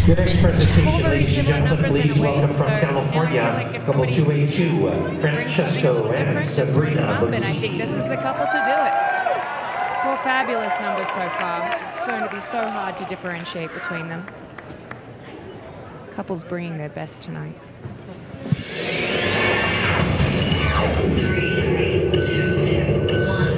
Your next presentation, all very ladies and similar gentlemen, numbers in please a way. welcome So from now I feel California, like if couple somebody 282, brings something a Francesco little and different, just wake them up, Sabrina and I think this is the couple to do it. Four fabulous numbers so far. It's going to be so hard to differentiate between them. Couples bringing their best tonight. 3, 2, 1.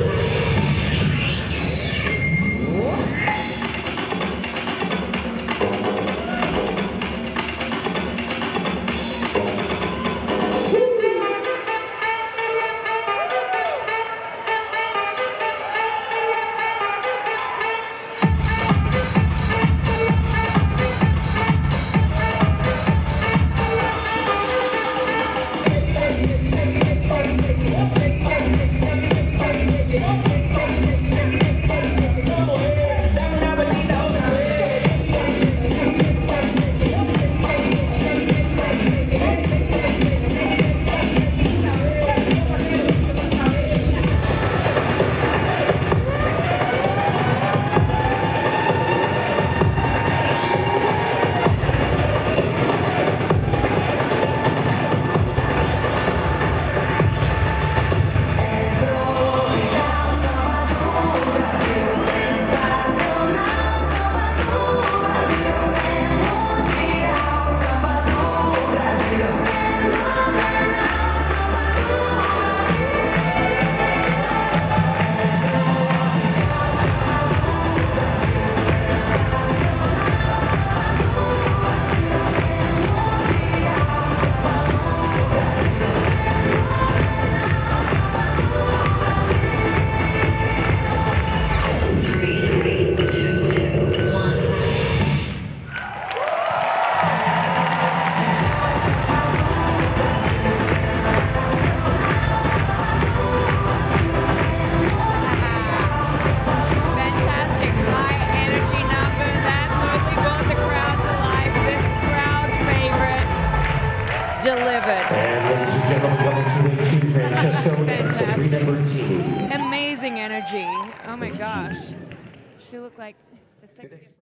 Delivered. And ladies and gentlemen, couple 282, Francesco and Sabrina Bertini. Amazing energy. Oh my gosh. She looked like the sexiest.